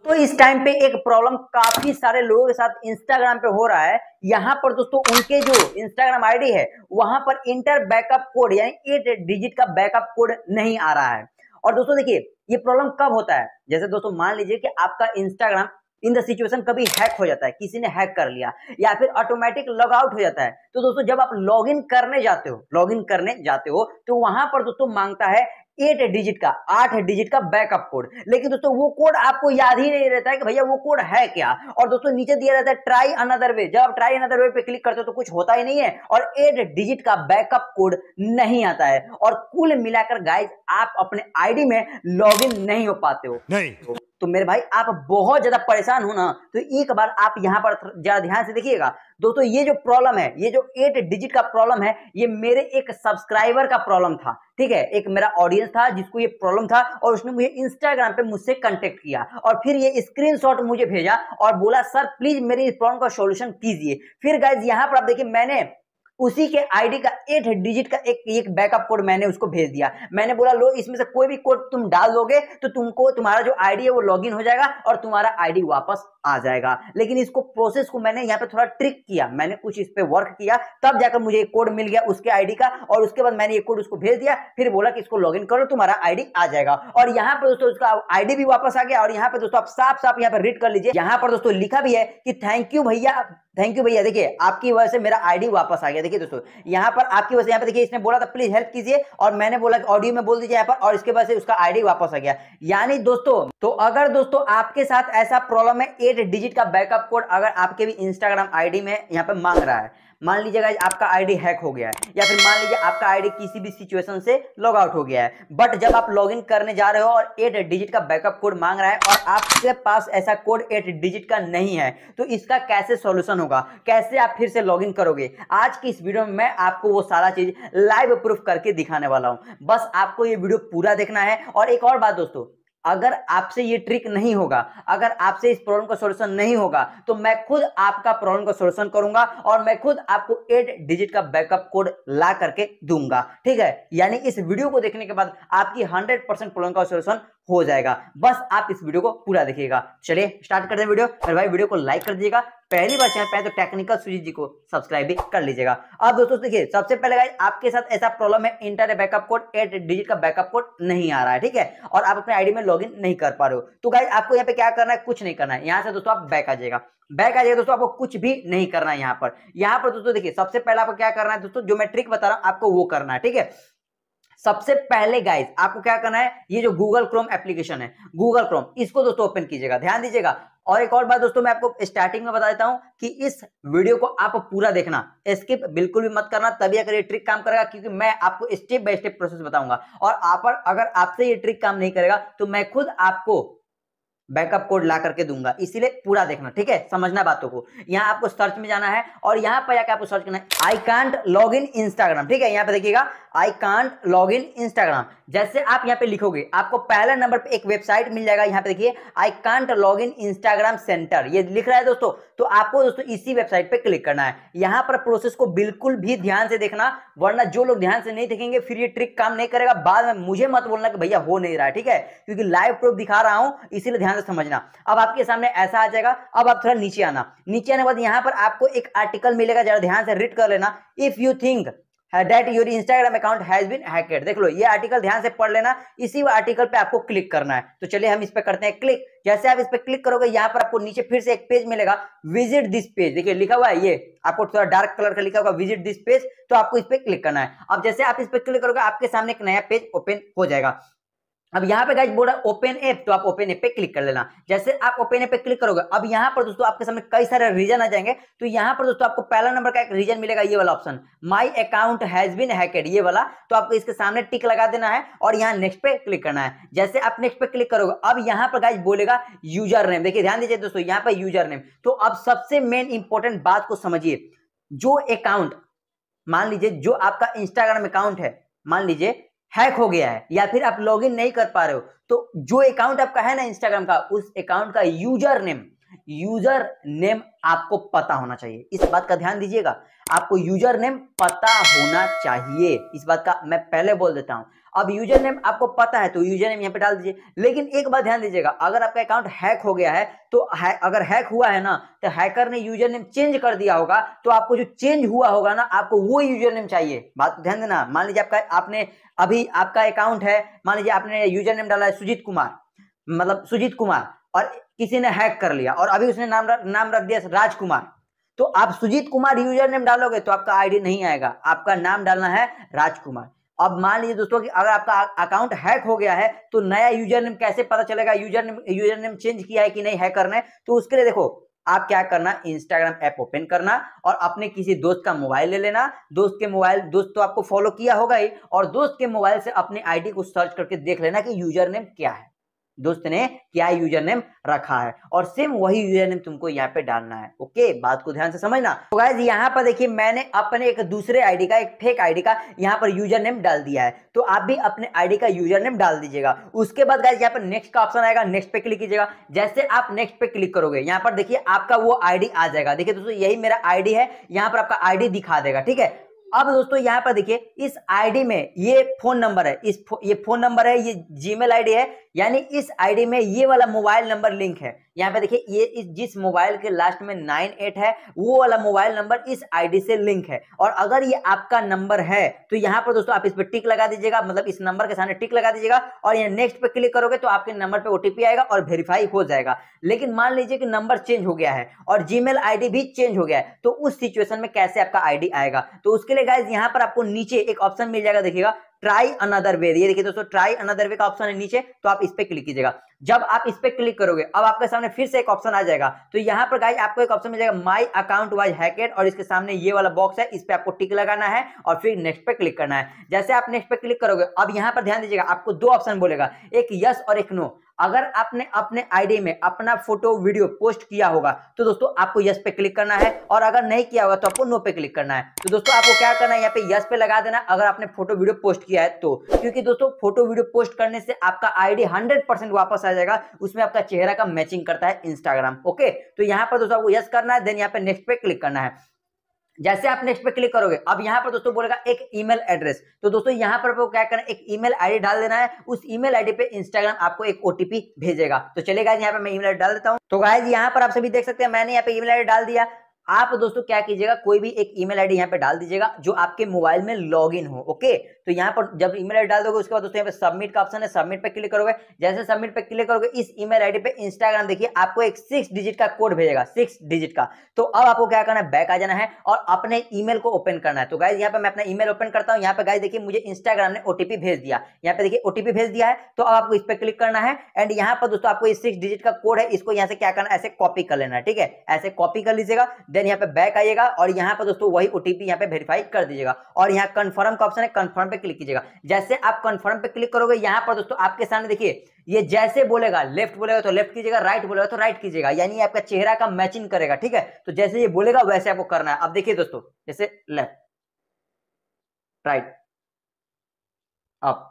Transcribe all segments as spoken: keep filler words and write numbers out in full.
तो इस टाइम पे एक प्रॉब्लम काफी सारे लोगों के साथ इंस्टाग्राम पे हो रहा है। यहाँ पर दोस्तों उनके जो इंस्टाग्राम आईडी है वहां पर इंटर बैकअप कोड यानी एट डिजिट का बैकअप कोड नहीं आ रहा है। और दोस्तों देखिए ये प्रॉब्लम कब होता है, जैसे दोस्तों मान लीजिए कि आपका इंस्टाग्राम इन द सिचुएशन कभी हैक हो जाता है, किसी ने हैक कर लिया या फिर ऑटोमेटिक लॉग आउट हो जाता है। तो दोस्तों जब आप लॉगिन करने जाते हो लॉगिन करने जाते हो तो वहां पर दोस्तों मांगता है एट डिजिट का आठ डिजिट का बैकअप कोड, लेकिन दोस्तों वो कोड आपको याद ही नहीं रहता है कि भैया वो कोड है क्या। और दोस्तों नीचे दिया रहता है ट्राई अनदर वे, जब आप ट्राई अनदर वे पे क्लिक करते हो तो कुछ होता ही नहीं है और एट डिजिट का बैकअप कोड नहीं आता है। और कुल मिलाकर गाइस आप अपने आईडी में लॉगिन नहीं हो पाते हो। नहीं तो मेरे भाई आप बहुत ज्यादा परेशान हो ना, तो एक बार आप यहाँ पर ज्यादा ध्यान से देखिएगा। दोस्तों ये जो प्रॉब्लम है, ये जो एट डिजिट का प्रॉब्लम है, ये मेरे एक सब्सक्राइबर का प्रॉब्लम था। ठीक है, एक मेरा ऑडियंस था जिसको ये प्रॉब्लम था और उसने मुझे इंस्टाग्राम पे मुझसे कांटेक्ट किया और फिर ये स्क्रीनशॉट मुझे भेजा और बोला सर प्लीज मेरी इस प्रॉब्लम का सॉल्यूशन कीजिए। फिर गाइस यहाँ पर आप देखिए मैंने उसी के आईडी का एट डिजिट का एक एक बैकअप कोड मैंने उसको भेज दिया। मैंने बोला लो इसमें से कोई भी कोड तुम डाल दोगे तो तुमको तुम्हारा जो आईडी है वो लॉगिन हो जाएगा और तुम्हारा आईडी वापस आ जाएगा। लेकिन इसको प्रोसेस को मैंने यहाँ पे थोड़ा ट्रिक किया, मैंने कुछ इस पे वर्क किया, तब जाकर मुझे एक कोड मिल गया उसके आईडी का और उसके बाद मैंने एक कोड उसको भेज दिया, फिर बोला कि इसको लॉगिन करो तुम्हारा आईडी आ जाएगा। और यहाँ पर दोस्तों उसका आईडी भी वापस आ गया। और यहाँ पे दोस्तों आप साफ साफ यहाँ पर रीड कर लीजिए, यहाँ पर दोस्तों लिखा भी है कि थैंक यू भैया, थैंक यू भैया, देखिए आपकी वजह से मेरा आईडी वापस आ गया। देखिए दोस्तों यहाँ पर आपकी वजह से, यहाँ पे देखिए इसने बोला था प्लीज हेल्प कीजिए और मैंने बोला ऑडियो में बोल दीजिए यहाँ पर, और इसके बाद से उसका आईडी वापस आ गया। यानी दोस्तों तो अगर दोस्तों आपके साथ ऐसा प्रॉब्लम है एट डिजिट का बैकअप कोड अगर आपके भी इंस्टाग्राम आईडी में यहाँ पे मांग रहा है, मान लीजिए गाइस आपका आईडी हैक हो गया है या फिर मान लीजिए आपका आईडी किसी भी सिचुएशन से लॉग आउट हो गया है, बट जब आप लॉगिन करने जा रहे हो और एट डिजिट का बैकअप कोड मांग रहा है और आपके पास ऐसा कोड एट डिजिट का नहीं है, तो इसका कैसे सॉल्यूशन होगा, कैसे आप फिर से लॉगिन करोगे, आज की इस वीडियो में मैं आपको वो सारा चीज लाइव प्रूफ करके दिखाने वाला हूं। बस आपको ये वीडियो पूरा देखना है। और एक और बात दोस्तों, अगर आपसे ये ट्रिक नहीं होगा, अगर आपसे इस प्रॉब्लम का सॉल्यूशन नहीं होगा, तो मैं खुद आपका प्रॉब्लम का सॉल्यूशन करूंगा और मैं खुद आपको एट डिजिट का बैकअप कोड ला करके दूंगा। ठीक है, यानी इस वीडियो को देखने के बाद आपकी हंड्रेड परसेंट प्रॉब्लम का सॉल्यूशन हो जाएगा। बस आप इस वीडियो को पूरा देखिएगा। चलिए स्टार्ट करते हैं वीडियो। मेरे भाई वीडियो को लाइक कर दीजिएगा, पहली बार चैनल पे तो टेक्निकल सुजीत जी को सब्सक्राइब भी कर लीजिएगा। अब दोस्तों देखिए सबसे पहले गाइस आपके साथ ऐसा प्रॉब्लम है enter backup code eight digit का बैकअप कोड नहीं आ रहा है, ठीक है, और आप अपने आईडी में लॉगिन नहीं कर पा रहे हो, तो गाइस आपको यहाँ पे क्या करना है, कुछ नहीं करना है। यहाँ से दोस्तों आप बैक आ जाएगा, बैक आ जाएगा दोस्तों, आपको कुछ भी नहीं करना है। यहाँ पर यहाँ पर दोस्तों देखिए सबसे पहले आपको क्या करना है दोस्तों, जो मैं ट्रिक बता रहा हूँ आपको वो करना है। ठीक है, सबसे पहले गाइस आपको क्या करना है, ये जो गूगल क्रोम एप्लीकेशन है गूगल क्रोम, इसको दोस्तों ओपन कीजिएगा, ध्यान दीजिएगा। और एक और बात दोस्तों मैं आपको स्टार्टिंग में बता देता हूं कि इस वीडियो को आप पूरा देखना, स्किप बिल्कुल भी मत करना, तभी अगर ये ट्रिक काम करेगा, क्योंकि मैं आपको स्टेप बाय स्टेप प्रोसेस बताऊंगा। और आप अगर आपसे ये ट्रिक काम नहीं करेगा तो मैं खुद आपको बैकअप कोड ला करके दूंगा, इसीलिए पूरा देखना। ठीक है, समझना बातों को। यहाँ आपको सर्च में जाना है और यहाँ पर जाकर आपको सर्च करना है I can't log in Instagram. ठीक है, यहाँ पे देखिएगा I can't log in Instagram. जैसे आप यहाँ पे लिखोगे आपको पहले नंबर पे एक वेबसाइट मिल जाएगा, यहाँ पे देखिए I can't log in Instagram centre, ये लिख रहा है दोस्तों। तो आपको दोस्तों इसी वेबसाइट पे क्लिक करना है। यहाँ पर प्रोसेस को बिल्कुल भी ध्यान से देखना, वरना जो लोग ध्यान से नहीं देखेंगे फिर ये ट्रिक काम नहीं करेगा। बाद में मुझे मत बोलना कि भैया हो नहीं रहा है, ठीक है, क्योंकि लाइव प्रूफ दिखा रहा हूं, इसीलिए ध्यान से समझना। अब आपके सामने ऐसा आ जाएगा। अब आप थोड़ा नीचे आना, नीचे आने के बाद यहाँ पर आपको एक आर्टिकल मिलेगा, जरा ध्यान से रीड कर लेना। If you think that your Instagram account has been hacked, देख लो ये आर्टिकल ध्यान से पढ़ लेना, इसी आर्टिकल पे आपको क्लिक करना है। तो चलिए हम इस पे करते हैं क्लिक। जैसे आप इस पे क्लिक करोगे यहाँ पर आपको नीचे फिर से एक पेज मिलेगा, विजिट दिस पेज, देखिए लिखा हुआ है, ये आपको थोड़ा डार्क कलर का लिखा होगा विजिट दिस पेज, तो आपको इस पे क्लिक करना है। अब जैसे आप इस पे क्लिक करोगे आपके सामने एक नया पेज ओपन हो जाएगा। अब यहाँ पे गाइस बोल रहा है ओपन ऐप, तो आप ओपन ऐप पे क्लिक कर लेना। जैसे आप ओपन ऐप पे क्लिक करोगे अब यहाँ पर दोस्तों आपके सामने कई सारे रीजन आ जाएंगे। तो यहाँ पर दोस्तों आपको पहला नंबर का एक रीजन मिलेगा, ये वाला option my account has been hacked, ये वाला, तो आपको इसके सामने टिक लगा देना है और यहाँ नेक्स्ट पे क्लिक करना है। जैसे आप नेक्स्ट पे क्लिक करोगे अब यहाँ पर गाइस बोलेगा यूजर नेम, देखिए ध्यान दीजिए दोस्तों यहाँ पर यूजर नेम। तो अब सबसे मेन इंपॉर्टेंट बात को समझिए, जो अकाउंट मान लीजिए जो आपका इंस्टाग्राम अकाउंट है मान लीजिए हैक हो गया है या फिर आप लॉगिन नहीं कर पा रहे हो, तो जो अकाउंट आपका है ना इंस्टाग्राम का, उस अकाउंट का यूजर नेम यूजर नेम आपको पता होना चाहिए। इस बात का ध्यान दीजिएगा, आपको यूजर नेम पता होना चाहिए, इस बात का मैं पहले बोल देता हूं। अब यूजर नेम आपको पता है तो यूजर नेम यहाँ पे डाल दीजिए। लेकिन एक बात ध्यान दीजिएगा, अगर आपका अकाउंट हैक हो गया है तो है, अगर हैक हुआ है ना तो हैकर ने यूजर नेम चेंज कर दिया होगा, तो आपको जो चेंज हुआ होगा ना आपको वो यूजर नेम चाहिए। बात ध्यान देना। मान लीजिए आपका आपने अभी आपका अकाउंट है, मान लीजिए आपने यूजर नेम डाला है सुजीत कुमार, मतलब सुजीत कुमार, और किसी ने हैक कर लिया और अभी उसने नाम नाम रख दिया राजकुमार, तो आप सुजीत कुमार यूजर नेम डालोगे तो आपका आईडी नहीं आएगा, आपका नाम डालना है राजकुमार। अब मान लीजिए दोस्तों कि अगर आपका अकाउंट हैक हो गया है तो नया यूजर नेम कैसे पता चलेगा user name user name change किया है कि नहीं हैकर ने? तो उसके लिए देखो आप क्या करना, इंस्टाग्राम ऐप ओपन करना और अपने किसी दोस्त का मोबाइल ले लेना। दोस्त के मोबाइल, दोस्त तो आपको फॉलो किया होगा ही, और दोस्त के मोबाइल से अपनी आईडी को सर्च करके देख लेना कि यूजर नेम क्या है, दोस्त ने क्या यूजर नेम रखा है, और सेम वही यूजर नेम तुमको यहाँ पे डालना है। ओके, बात को ध्यान से समझना। तो गाइस यहाँ पर देखिए मैंने अपने एक दूसरे आईडी का, एक फेक आईडी का यहाँ पर यूजर नेम डाल दिया है, तो आप भी अपने आईडी का यूजर नेम डाल दीजिएगा। उसके बाद गाइस यहाँ पर नेक्स्ट का ऑप्शन आएगा, नेक्स्ट पे क्लिक कीजिएगा। जैसे आप नेक्स्ट पे क्लिक करोगे यहाँ पर देखिए आपका वो आईडी आ जाएगा। देखिए दोस्तों यही मेरा आईडी है, यहाँ पर आपका आईडी दिखा देगा। ठीक है, अब दोस्तों यहाँ पर देखिए इस आईडी में ये फोन नंबर है, इस फो, ये फोन नंबर है, ये जीमेल आईडी है, यानी इस आईडी में ये वाला मोबाइल नंबर लिंक है। यहाँ पे देखिए ये इस जिस मोबाइल के लास्ट में नाइन एट है वो वाला मोबाइल नंबर इस आईडी से लिंक है। और अगर ये आपका नंबर है तो यहाँ पर दोस्तों आप इस पे टिक लगा दीजिएगा, मतलब इस नंबर के सामने टिक लगा दीजिएगा, और ये नेक्स्ट पे क्लिक करोगे तो आपके नंबर पे ओटीपी आएगा और वेरीफाई हो जाएगा। लेकिन मान लीजिए कि नंबर चेंज हो गया है और जीमेल आईडी भी चेंज हो गया है, तो उस सिचुएशन में कैसे आपका आईडी आएगा? तो उसके लिए गाइस यहाँ पर आपको नीचे एक ऑप्शन मिल जाएगा, देखिएगा ट्राई अनदर वे। ये देखिए दोस्तों ट्राई अनदर वे का ऑप्शन है नीचे, तो आप इस पे क्लिक कीजिएगा। जब आप इस पे क्लिक करोगे अब आपके सामने फिर से एक ऑप्शन आ जाएगा, तो यहाँ पर गाइस आपको एक ऑप्शन मिल जाएगा माय अकाउंट वाज हैकेड, और इसके सामने ये वाला बॉक्स है, इस पे आपको टिक लगाना है और फिर नेक्स्ट पे क्लिक करना है। जैसे आप नेक्स्ट पे क्लिक करोगे अब यहाँ पर ध्यान दीजिएगा आपको दो ऑप्शन बोलेगा, एक यस और एक नो। अगर आपने अपने आईडी में अपना फोटो वीडियो पोस्ट किया होगा तो दोस्तों आपको यस पे क्लिक करना है, और अगर नहीं किया होगा तो आपको नो पे क्लिक करना है। तो दोस्तों आपको क्या करना है, यहाँ पे यस पे लगा देना अगर आपने फोटो वीडियो पोस्ट किया है तो, क्योंकि दोस्तों फोटो वीडियो पोस्ट करने से आपका आईडी हंड्रेड परसेंट वापस आ जाएगा, उसमें आपका चेहरा का मैचिंग करता है इंस्टाग्राम। ओके, तो यहाँ पर दोस्तों आपको यस करना है, देन यहाँ पे नेक्स्ट पे क्लिक करना है। जैसे आप नेक्स्ट पे क्लिक करोगे अब यहाँ पर दोस्तों बोलेगा एक ईमेल एड्रेस, तो दोस्तों यहाँ पर आपको क्या करना है, एक ईमेल आईडी डाल देना है। उस ईमेल आईडी पे इंस्टाग्राम आपको एक ओटीपी भेजेगा। तो चलिए गाइस यहाँ पे मैं ईमेल आईडी डाल देता हूँ। तो गाइस यहाँ पर आप सभी देख सकते हैं मैंने यहाँ पे ईमेल आईडी डाल दिया। आप दोस्तों क्या कीजिएगा, कोई भी एक ईमेल आईडी यहाँ पे डाल दीजिएगा जो आपके मोबाइल में लॉगिन हो। ओके, तो यहाँ पर जब ईमेल आईडी डाल दोगे उसके बाद दोस्तों यहाँ पे सबमिट का ऑप्शन है, सबमिट पे क्लिक करोगे। जैसे सबमिट पे क्लिक करोगे इस ईमेल आईडी पे इंस्टाग्राम देखिए आपको एक सिक्स डिजिट का कोड भेजेगा, सिक्स डिजिट का। तो अब आपको क्या करना है, बैक आ जाना है और अपने ईमेल को ओपन करना है। तो गाइस यहाँ पे मैं अपना ईमेल ओपन करता हूँ। यहाँ पे गाइस देखिए मुझे इंस्टाग्राम ने ओटीपी भेज दिया, यहाँ पे देखिए ओटीपी भेज दिया है। तो अब आपको इस पे क्लिक करना है एंड यहाँ पर दोस्तों आपको इस सिक्स डिजिट का कोड है, इसको यहाँ से क्या करना है, ऐसे कॉपी कर लेना है। ठीक है, ऐसे कॉपी कर लीजिएगा, देन यहाँ पे बैक आइएगा और यहाँ पर दोस्तों वही ओटीपी यहाँ पे वेरीफाई कर दीजिएगा, और यहाँ कंफर्म का ऑप्शन है, कंफर्म पे क्लिक कीजिएगा। जैसे आप कंफर्म पे क्लिक करोगे यहाँ पर दोस्तों आपके सामने देखिए ये जैसे बोलेगा लेफ्ट बोलेगा तो लेफ्ट कीजिएगा, राइट बोलेगा तो राइट कीजिएगा, यानी आपका चेहरा का मैचिंग करेगा। ठीक है, तो जैसे ये बोलेगा वैसे आपको करना है। अब देखिए दोस्तों जैसे लेफ्ट, राइट, अप।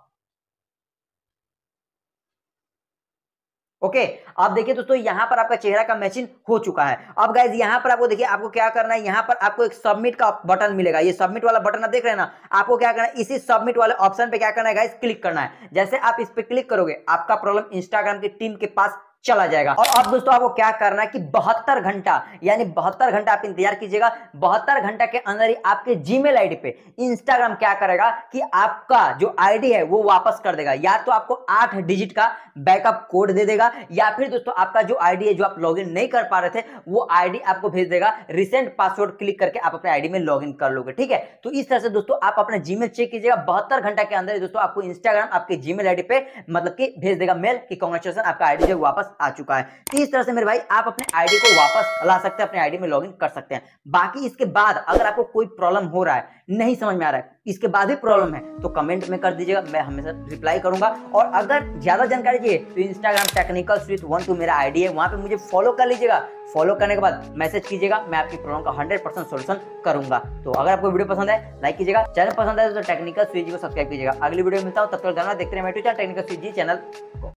ओके, आप देखिए दोस्तों यहाँ पर आपका चेहरा का मैचिंग हो चुका है। अब गाइज यहाँ पर आपको देखिए आपको क्या करना है, यहाँ पर आपको एक सबमिट का बटन मिलेगा, ये सबमिट वाला बटन आप देख रहे हैं ना, आपको क्या करना है, इसी सबमिट वाले ऑप्शन पे क्या करना है गाइज, क्लिक करना है। जैसे आप इस पे क्लिक करोगे आपका प्रॉब्लम इंस्टाग्राम की टीम के पास चला जाएगा। और अब दोस्तों आपको क्या करना है कि बहत्तर घंटा यानी बहत्तर घंटा आप इंतजार कीजिएगा। बहत्तर घंटा के अंदर ही आपके जीमेल आईडी पे इंस्टाग्राम क्या करेगा कि आपका जो आईडी है वो वापस कर देगा, या तो आपको आठ डिजिट का बैकअप कोड दे देगा, या फिर दोस्तों आपका जो आईडी है जो आप लॉगिन नहीं कर पा रहे थे वो आईडी आपको भेज देगा। रिसेंट पासवर्ड क्लिक करके आप अपने आईडी में लॉगिन कर लोगे। ठीक है, तो इस तरह से दोस्तों आप अपना जीमेल चेक कीजिएगा, बहत्तर घंटा के अंदर दोस्तों आपको इंस्टाग्राम आपके जीमेल आईडी पे मतलब कि भेज देगा मेल कि कांग्रेचुलेशन आपका आईडी जो वापस आ चुका है। तो इस तरह से मेरे भाई आप अपने आईडी को वापस ला सकते हैं, अपने आईडी में लॉगिन कर सकते हैं। बाकी इसके बाद अगर आपको कोई प्रॉब्लम हो रहा है, नहीं समझ में आ रहा है, इसके बाद भी प्रॉब्लम है तो कमेंट में कर दीजिएगा, मैं हमेशा रिप्लाई करूंगा। और अगर ज्यादा जानकारी चाहिए तो Instagram technical switch one two मेरा आईडी है, वहां पे मुझे फॉलो कर लीजिएगा। फॉलो करने के बाद मैसेज कीजिएगा, मैं आपकी प्रॉब्लम का हंड्रेड परसेंट सोल्यूशन करूंगा। तो अगर आपको वीडियो पसंद है लाइक कीजिएगा, चैनल पसंद है तो टेक्निकल स्विच को सब्सक्राइब कीजिएगा। अगली वीडियो में मिलता हूं, तब तक धन्यवाद। देखते रहिए मेरे टेक्निकल स्विच जी चैनल।